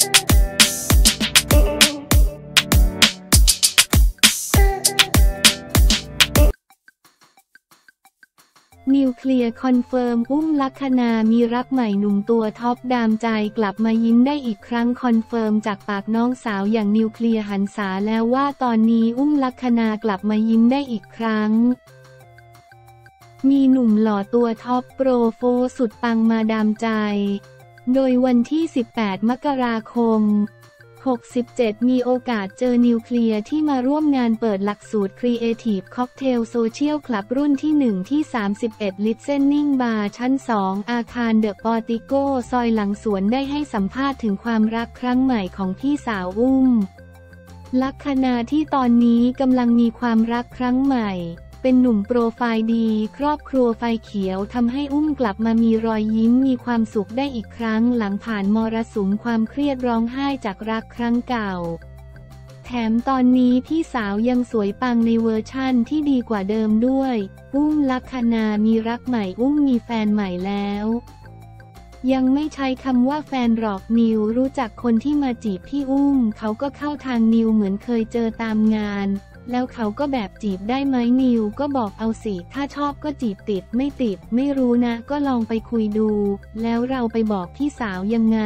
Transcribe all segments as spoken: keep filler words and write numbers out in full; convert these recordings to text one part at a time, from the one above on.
นิวเคลียร์คอนเฟิร์มอุ้มลัคนามีรักใหม่หนุ่มตัวท็อปดามใจกลับมายิ้มได้อีกครั้งคอนเฟิร์มจากปากน้องสาวอย่างนิวเคลียร์หันษาแล้วว่าตอนนี้อุ้มลัคนากลับมายิ้มได้อีกครั้งมีหนุ่มหล่อตัวท็อปโปรโฟสุดปังมาดามใจโดยวันที่สิบแปดมกราคมหกสิบเจ็ดมีโอกาสเจอนิวเคลียร์ที่มาร่วมงานเปิดหลักสูตร Creative Cocktail Social Club รุ่นที่หนึ่งที่สามสิบเอ็ด Listening Bar ชั้นสองอาคารเดอะปอร์ติโกซอยหลังสวนได้ให้สัมภาษณ์ถึงความรักครั้งใหม่ของพี่สาวอุ้มลัคนาที่ตอนนี้กำลังมีความรักครั้งใหม่เป็นหนุ่มโปรไฟล์ดีครอบครัวไฟเขียวทำให้อุ้มกลับมามีรอยยิ้มมีความสุขได้อีกครั้งหลังผ่านมรสุมความเครียดร้องไห้จากรักครั้งเก่าแถมตอนนี้พี่สาวยังสวยปังในเวอร์ชั่นที่ดีกว่าเดิมด้วยอุ้มลัคนามีรักใหม่อุ้มมีแฟนใหม่แล้วยังไม่ใช้คำว่าแฟนหรอกนิวรู้จักคนที่มาจีบพี่อุ้มเขาก็เข้าทางนิวเหมือนเคยเจอตามงานแล้วเขาก็แบบจีบได้ไหมนิวก็บอกเอาสิถ้าชอบก็จีบติดไม่ติดไม่รู้นะก็ลองไปคุยดูแล้วเราไปบอกพี่สาวยังไง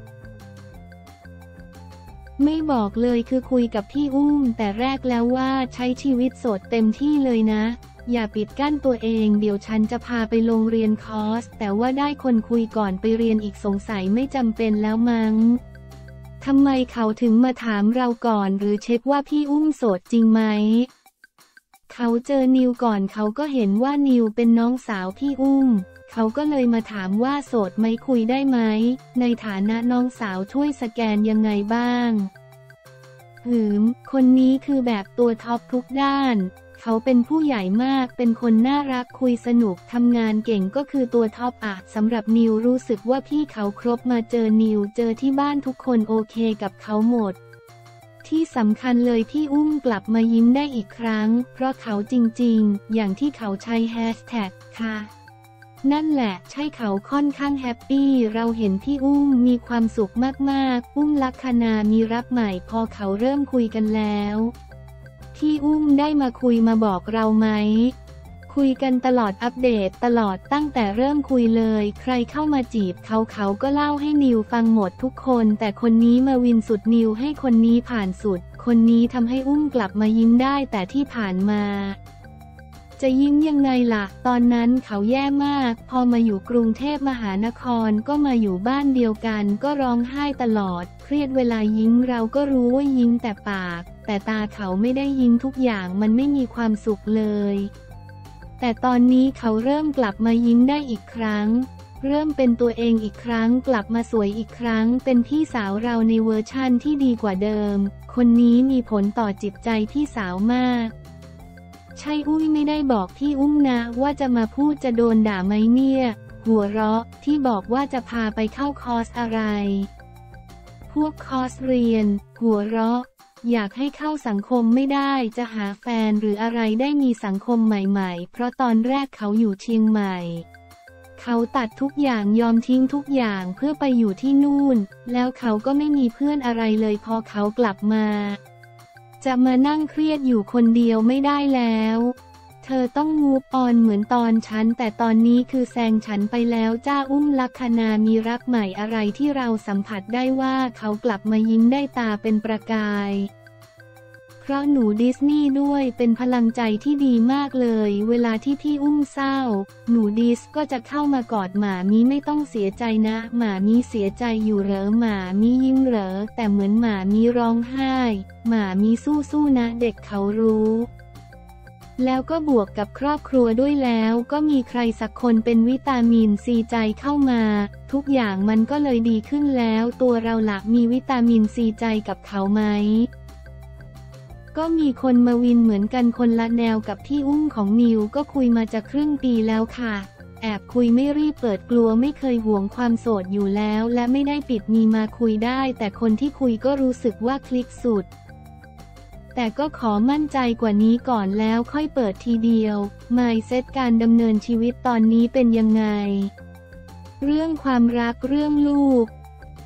ไม่บอกเลยคือคุยกับพี่อุ้มแต่แรกแล้วว่าใช้ชีวิตโสดเต็มที่เลยนะอย่าปิดกั้นตัวเองเดี๋ยวฉันจะพาไปโรงเรียนคอร์สแต่ว่าได้คนคุยก่อนไปเรียนอีกสงสัยไม่จำเป็นแล้วมั้งทำไมเขาถึงมาถามเราก่อนหรือเช็คว่าพี่อุ้มโสดจริงไหมเขาเจอนิวก่อนเขาก็เห็นว่านิวเป็นน้องสาวพี่อุ้มเขาก็เลยมาถามว่าโสดไหมคุยได้ไหมในฐานะน้องสาวช่วยสแกนยังไงบ้างหืมคนนี้คือแบบตัวท็อปทุกด้านเขาเป็นผู้ใหญ่มากเป็นคนน่ารักคุยสนุกทำงานเก่งก็คือตัวท็อปอะสำหรับนิวรู้สึกว่าพี่เขาครบมาเจอนิวเจอที่บ้านทุกคนโอเคกับเขาหมดที่สำคัญเลยพี่อุ้มกลับมายิ้มได้อีกครั้งเพราะเขาจริงๆอย่างที่เขาใช้แฮชแท็กค่ะนั่นแหละใช่เขาค่อนข้างแฮปปี้เราเห็นพี่อุ้มมีความสุขมากๆอุ้มลัคนามีรักใหม่พอเขาเริ่มคุยกันแล้วพี่อุ้มได้มาคุยมาบอกเราไหมคุยกันตลอดอัปเดตตลอดตั้งแต่เริ่มคุยเลยใครเข้ามาจีบเขาเขาก็เล่าให้นิวฟังหมดทุกคนแต่คนนี้มาวินสุดนิวให้คนนี้ผ่านสุดคนนี้ทำให้อุ้มกลับมายิ้มได้แต่ที่ผ่านมาจะยิ้มยังไงล่ะตอนนั้นเขาแย่มากพอมาอยู่กรุงเทพมหานครก็มาอยู่บ้านเดียวกันก็ร้องไห้ตลอดเครียดเวลายิ้มเราก็รู้ว่ายิ้มแต่ปากแต่ตาเขาไม่ได้ยิ้มทุกอย่างมันไม่มีความสุขเลยแต่ตอนนี้เขาเริ่มกลับมายิ้มได้อีกครั้งเริ่มเป็นตัวเองอีกครั้งกลับมาสวยอีกครั้งเป็นพี่สาวเราในเวอร์ชั่นที่ดีกว่าเดิมคนนี้มีผลต่อจิตใจพี่สาวมากใช่อุ้ยไม่ได้บอกพี่อุ้มนะว่าจะมาพูดจะโดนด่าไหมเนี่ยหัวเราะที่บอกว่าจะพาไปเข้าคอร์สอะไรพวกคอร์สเรียนหัวเราะอยากให้เข้าสังคมไม่ได้จะหาแฟนหรืออะไรได้มีสังคมใหม่ๆเพราะตอนแรกเขาอยู่เชียงใหม่เขาตัดทุกอย่างยอมทิ้งทุกอย่างเพื่อไปอยู่ที่นู่นแล้วเขาก็ไม่มีเพื่อนอะไรเลยพอเขากลับมาจะมานั่งเครียดอยู่คนเดียวไม่ได้แล้วเธอต้องมูฟออนเหมือนตอนฉันแต่ตอนนี้คือแซงฉันไปแล้วจ้าอุ้มลัคนามีรักใหม่อะไรที่เราสัมผัสได้ว่าเขากลับมายิ้มได้ตาเป็นประกายเพราะหนูดิสนีย์ด้วยเป็นพลังใจที่ดีมากเลยเวลาที่พี่อุ้มเศร้าหนูดิสก็จะเข้ามากอดหมามีไม่ต้องเสียใจนะหมามีเสียใจอยู่เหรอหมามียิ้มเหรอแต่เหมือนหมามีร้องไห้หมามีสู้ๆนะเด็กเขารู้แล้วก็บวกกับครอบครัวด้วยแล้วก็มีใครสักคนเป็นวิตามินซีใจเข้ามาทุกอย่างมันก็เลยดีขึ้นแล้วตัวเราหลักมีวิตามินซีใจกับเขาไหมก็มีคนมาวินเหมือนกันคนละแนวกับที่อุ้มของนิวก็คุยมาจะครึ่งปีแล้วค่ะแอบคุยไม่รีบเปิดกลัวไม่เคยหวงความโสดอยู่แล้วและไม่ได้ปิดมีมาคุยได้แต่คนที่คุยก็รู้สึกว่าคลิกสุดแต่ก็ขอมั่นใจกว่านี้ก่อนแล้วค่อยเปิดทีเดียว mindset การดำเนินชีวิตตอนนี้เป็นยังไงเรื่องความรักเรื่องลูก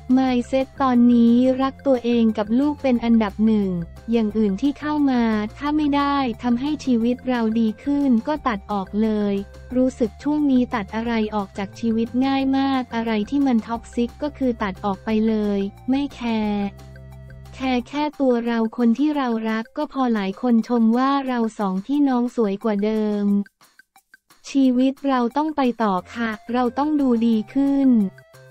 mindset ตอนนี้รักตัวเองกับลูกเป็นอันดับหนึ่งอย่างอื่นที่เข้ามาถ้าไม่ได้ทำให้ชีวิตเราดีขึ้นก็ตัดออกเลยรู้สึกช่วงนี้ตัดอะไรออกจากชีวิตง่ายมากอะไรที่มันท็อกซิกก็คือตัดออกไปเลยไม่แคร์แค่แค่ตัวเราคนที่เรารักก็พอหลายคนชมว่าเราสองพี่น้องสวยกว่าเดิมชีวิตเราต้องไปต่อค่ะเราต้องดูดีขึ้น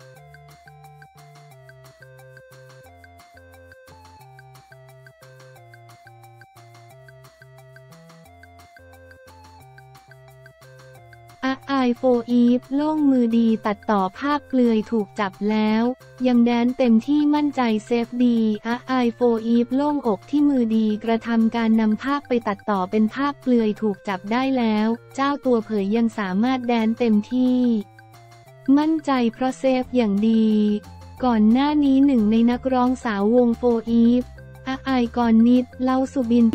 ไอโฟอีฟโล่งมือดีตัดต่อภาพเปลือยถูกจับแล้วยังแดนเต็มที่มั่นใจเซฟดีไอโฟอีฟโล่งอกที่มือดีกระทำการนำภาพไปตัดต่อเป็นภาพเปลือยถูกจับได้แล้วเจ้าตัวเผยยังสามารถแดนเต็มที่มั่นใจเพราะเซฟอย่างดีก่อนหน้านี้หนึ่งในนักร้องสาววงโฟอีฟไอก่อนนิดเล่าสุบิน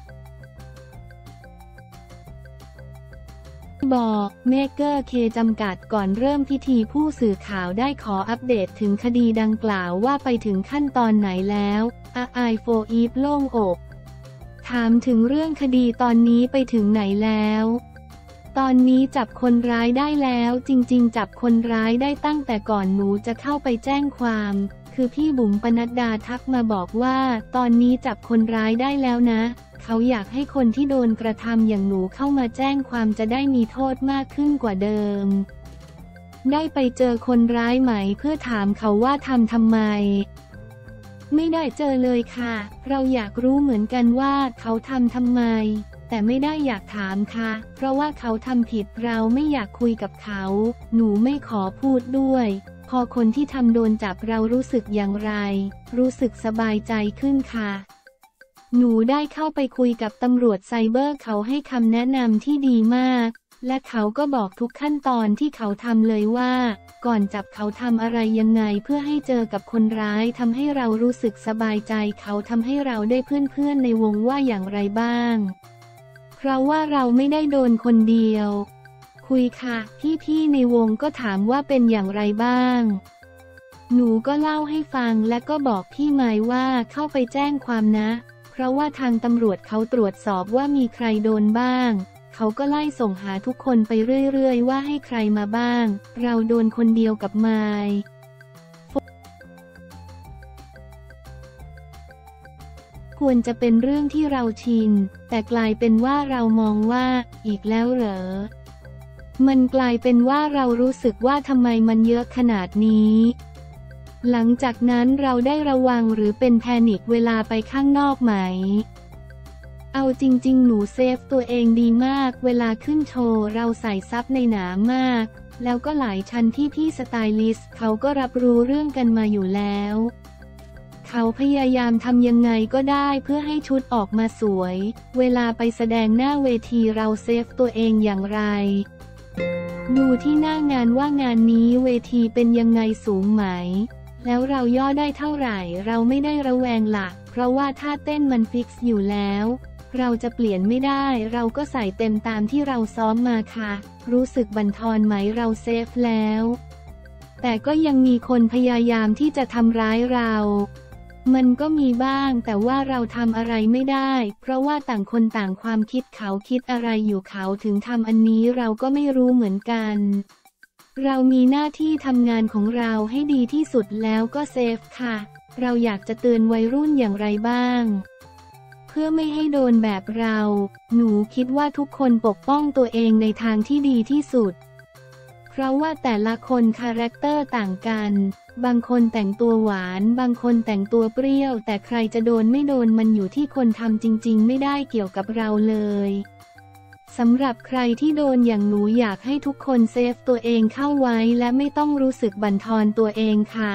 บอกเมเกอร์เคจำกัดก่อนเริ่มพิธีผู้สื่อข่าวได้ขออัปเดตถึงคดีดังกล่าวว่าไปถึงขั้นตอนไหนแล้วไอโฟอีฟโล่งอกถามถึงเรื่องคดีตอนนี้ไปถึงไหนแล้วตอนนี้จับคนร้ายได้แล้วจริงๆจับคนร้ายได้ตั้งแต่ก่อนหนูจะเข้าไปแจ้งความคือพี่บุ๋มปนัดดาทักมาบอกว่าตอนนี้จับคนร้ายได้แล้วนะเขาอยากให้คนที่โดนกระทำอย่างหนูเข้ามาแจ้งความจะได้มีโทษมากขึ้นกว่าเดิมได้ไปเจอคนร้ายไหมเพื่อถามเขาว่าทำทำไมไม่ได้เจอเลยค่ะเราอยากรู้เหมือนกันว่าเขาทำทำไมแต่ไม่ได้อยากถามค่ะเพราะว่าเขาทำผิดเราไม่อยากคุยกับเขาหนูไม่ขอพูดด้วยพอคนที่ทำโดนจับเรารู้สึกอย่างไรรู้สึกสบายใจขึ้นค่ะหนูได้เข้าไปคุยกับตำรวจไซเบอร์เขาให้คำแนะนำที่ดีมากและเขาก็บอกทุกขั้นตอนที่เขาทำเลยว่าก่อนจับเขาทำอะไรยังไงเพื่อให้เจอกับคนร้ายทำให้เรารู้สึกสบายใจเขาทำให้เราได้เพื่อนๆในวงว่าอย่างไรบ้างเพราะว่าเราไม่ได้โดนคนเดียวคุยค่ะพี่ๆในวงก็ถามว่าเป็นอย่างไรบ้างหนูก็เล่าให้ฟังและก็บอกพี่ไม้ว่าเข้าไปแจ้งความนะเพราะว่าทางตำรวจเขาตรวจสอบว่ามีใครโดนบ้างเขาก็ไล่ส่งหาทุกคนไปเรื่อยๆว่าให้ใครมาบ้างเราโดนคนเดียวกับไม้ควรจะเป็นเรื่องที่เราชินแต่กลายเป็นว่าเรามองว่าอีกแล้วเหรอมันกลายเป็นว่าเรารู้สึกว่าทำไมมันเยอะขนาดนี้หลังจากนั้นเราได้ระวังหรือเป็นแพนิคเวลาไปข้างนอกไหมเอาจริงๆหนูเซฟตัวเองดีมากเวลาขึ้นโชว์เราใส่ซับในหนามากแล้วก็หลายชั้นที่พี่สไตลิสต์เขาก็รับรู้เรื่องกันมาอยู่แล้วเขาพยายามทำยังไงก็ได้เพื่อให้ชุดออกมาสวยเวลาไปแสดงหน้าเวทีเราเซฟตัวเองอย่างไรดูที่หน้างานว่างานนี้เวทีเป็นยังไงสูงไหมแล้วเราย่อได้เท่าไหร่เราไม่ได้ระแวงหลักเพราะว่าท่าเต้นมันฟิกซ์อยู่แล้วเราจะเปลี่ยนไม่ได้เราก็ใส่เต็มตามที่เราซ้อมมาค่ะรู้สึกบั่นทอนไหมเราเซฟแล้วแต่ก็ยังมีคนพยายามที่จะทำร้ายเรามันก็มีบ้างแต่ว่าเราทำอะไรไม่ได้เพราะว่าต่างคนต่างความคิดเขาคิดอะไรอยู่เขาถึงทำอันนี้เราก็ไม่รู้เหมือนกันเรามีหน้าที่ทำงานของเราให้ดีที่สุดแล้วก็เซฟค่ะเราอยากจะเตือนวัยรุ่นอย่างไรบ้างเพื่อไม่ให้โดนแบบเราหนูคิดว่าทุกคนปกป้องตัวเองในทางที่ดีที่สุดเพราะว่าแต่ละคนคาแรคเตอร์ต่างกันบางคนแต่งตัวหวานบางคนแต่งตัวเปรี้ยวแต่ใครจะโดนไม่โดนมันอยู่ที่คนทำจริงๆไม่ได้เกี่ยวกับเราเลยสำหรับใครที่โดนอย่างหนูอยากให้ทุกคนเซฟตัวเองเข้าไว้และไม่ต้องรู้สึกบั่นทอนตัวเองค่ะ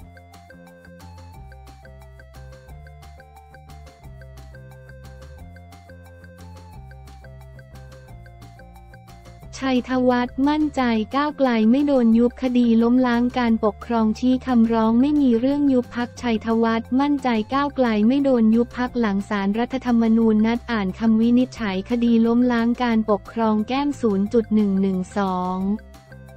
ชัยธวัฒน์มั่นใจก้าวไกลไม่โดนยุบคดีล้มล้างการปกครองชี้คำร้องไม่มีเรื่องยุบพรรคชัยธวัฒน์มั่นใจก้าวไกลไม่โดนยุบพรรคหลังศาลรัฐธรรมนูญนัดอ่านคำวินิจฉัยคดีล้มล้างการปกครองแก้ม ศูนย์จุดหนึ่งหนึ่งสอง ช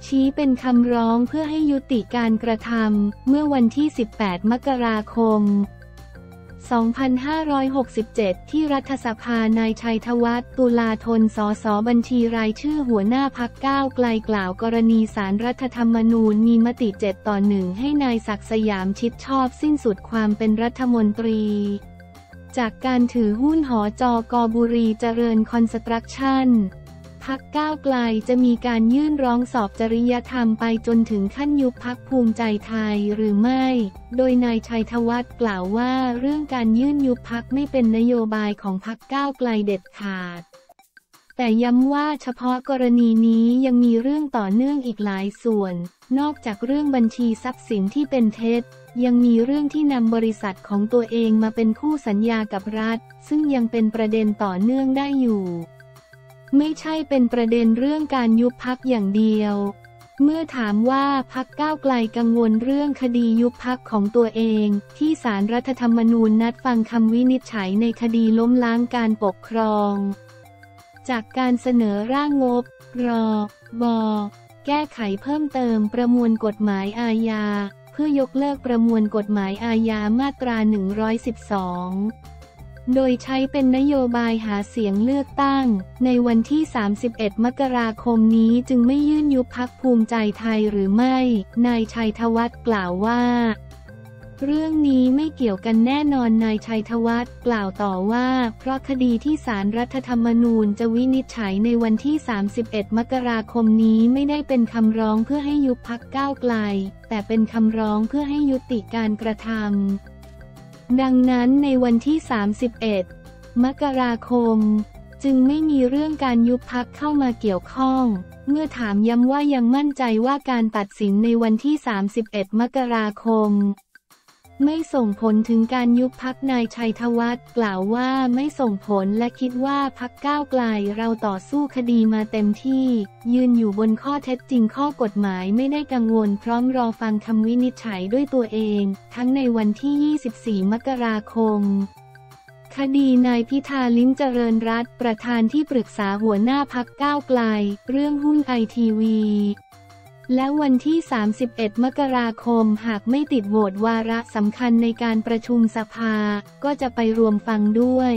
ชี้เป็นคำร้องเพื่อให้ยุติการกระทำเมื่อวันที่ สิบแปด มกราคม สองพันห้าร้อยหกสิบเจ็ด ที่รัฐสภานายชัยธวัฒน์ ตุลาธน สสบัญชีรายชื่อหัวหน้าพรรคก้าวไกลกล่าวกรณีศาลรัฐธรรมนูญมีมติ เจ็ด ต่อ หนึ่ง ให้นายศักดิ์สยามชิดชอบสิ้นสุดความเป็นรัฐมนตรีจากการถือหุ้นหจก.บุรีเจริญคอนสตรักชั่นพรรคก้าวไกลจะมีการยื่นร้องสอบจริยธรรมไปจนถึงขั้นยุบพรรคภูมิใจไทยหรือไม่โดยนายชัยธวัฒน์กล่าวว่าเรื่องการยื่นยุบพรรคไม่เป็นนโยบายของพรรคก้าวไกลเด็ดขาดแต่ย้ำว่าเฉพาะกรณีนี้ยังมีเรื่องต่อเนื่องอีกหลายส่วนนอกจากเรื่องบัญชีทรัพย์สินที่เป็นเท็จยังมีเรื่องที่นำบริษัทของตัวเองมาเป็นคู่สัญญากับรัฐซึ่งยังเป็นประเด็นต่อเนื่องได้อยู่ไม่ใช่เป็นประเด็นเรื่องการยุบพรรคอย่างเดียวเมื่อถามว่าพรรคก้าวไกลกังวลเรื่องคดียุบพรรคของตัวเองที่ศาลรัฐธรรมนูญนัดฟังคำวินิจฉัยในคดีล้มล้างการปกครองจากการเสนอร่างงบรบแก้ไขเพิ่มเติมประมวลกฎหมายอาญาเพื่อยกเลิกประมวลกฎหมายอาญามาตราหนึ่งร้อยสิบสองโดยใช้เป็นนโยบายหาเสียงเลือกตั้งในวันที่ สามสิบเอ็ด มกราคมนี้จึงไม่ยื่นยุบพรรคภูมิใจไทยหรือไม่นายชัยธวัฒน์กล่าวว่าเรื่องนี้ไม่เกี่ยวกันแน่นอนนายชัยธวัฒน์กล่าวต่อว่าเพราะคดีที่ศาลรัฐธรรมนูญจะวินิจฉัยในวันที่ สามสิบเอ็ด มกราคมนี้ไม่ได้เป็นคำร้องเพื่อให้ยุบพรรคก้าวไกลแต่เป็นคำร้องเพื่อให้ยุติการกระทำดังนั้นในวันที่ สามสิบเอ็ด มกราคมจึงไม่มีเรื่องการยุบพรรคเข้ามาเกี่ยวข้องเมื่อถามย้ำว่ายังมั่นใจว่าการตัดสินในวันที่ สามสิบเอ็ด มกราคมไม่ส่งผลถึงการยุบพรรคนายชัยธวัฒน์กล่าวว่าไม่ส่งผลและคิดว่าพรรคก้าวไกลเราต่อสู้คดีมาเต็มที่ยืนอยู่บนข้อเท็จจริงข้อกฎหมายไม่ได้กังวลพร้อมรอฟังคำวินิจฉัยด้วยตัวเองทั้งในวันที่ ยี่สิบสี่ มกราคมคดีนายพิธาลิ้มเจริญรัตน์ประธานที่ปรึกษาหัวหน้าพรรคก้าวไกลเรื่องหุ้นไอทีวีและวันที่ สามสิบเอ็ด มกราคมหากไม่ติดโหวตวาระสำคัญในการประชุมสภาก็จะไปรวมฟังด้วย